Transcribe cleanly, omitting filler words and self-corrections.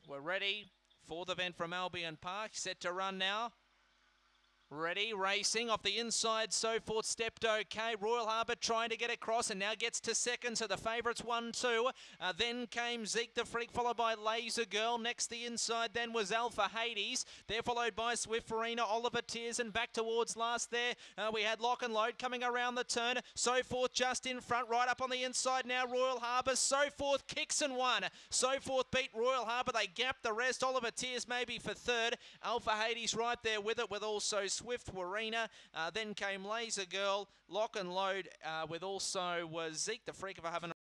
We're ready. Fourth event from Albion Park, set to run now. Ready, racing off the inside, So Forth stepped okay. Royal Harbour trying to get across and now gets to second, so the favourites 1-2. Then came Zeke the Freak, followed by Laser Girl. Next the inside then was Alpha Hades. They're followed by Swift Farina, Oliver Tears, and back towards last there. We had Lock and Load coming around the turn. So Forth just in front, right up on the inside now, Royal Harbour. So Forth kicks and won. So Forth beat Royal Harbour. They gapped the rest. Oliver Tears maybe for third. Alpha Hades right there with it, with also Swift Warina, then came Laser Girl, Lock and Load, with also was Zeke the Freak, if I haven't